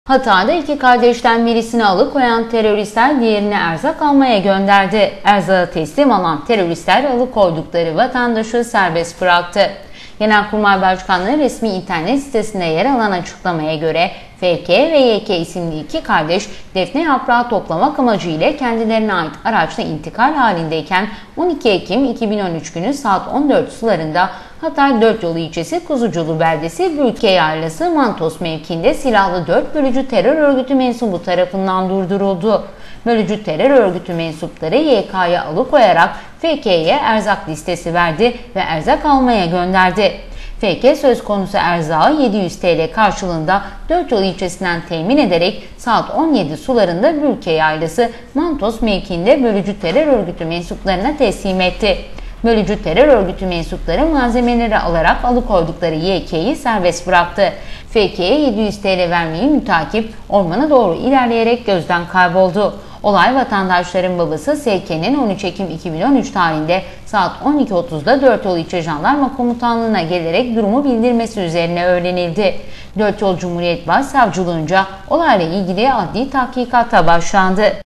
Hatay'da iki kardeşten birisini alıkoyan teröristler diğerini erzak almaya gönderdi. Erzağı teslim alan teröristler alıkoydukları vatandaşı serbest bıraktı. Genelkurmay Başkanlığı resmi internet sitesinde yer alan açıklamaya göre FK ve YK isimli iki kardeş defne yaprağı toplamak amacıyla kendilerine ait araçla intikal halindeyken 12 Ekim 2013 günü saat 14 sularında Hatay Dörtyolu ilçesi Kuzuculu beldesi Bülke Yaylası Mantos mevkiinde silahlı 4 bölücü terör örgütü mensubu tarafından durduruldu. Bölücü terör örgütü mensupları YK'ya alıkoyarak FK'ye erzak listesi verdi ve erzak almaya gönderdi. FK söz konusu erzağı 700 TL karşılığında Dörtyolu ilçesinden temin ederek saat 17 sularında Bülke Yaylası Mantos mevkiinde bölücü terör örgütü mensuplarına teslim etti. Bölücü terör örgütü mensupları malzemeleri alarak alıkoydukları YK'yi serbest bıraktı. FK'ye 700 TL vermeyi mütakip ormana doğru ilerleyerek gözden kayboldu. Olay vatandaşların babası SK'nin 13 Ekim 2013 tarihinde saat 12.30'da Dörtyolu İlçe Jandarma Komutanlığı'na gelerek durumu bildirmesi üzerine öğrenildi. Dörtyolu Cumhuriyet Başsavcılığınca olayla ilgili adli tahkikata başlandı.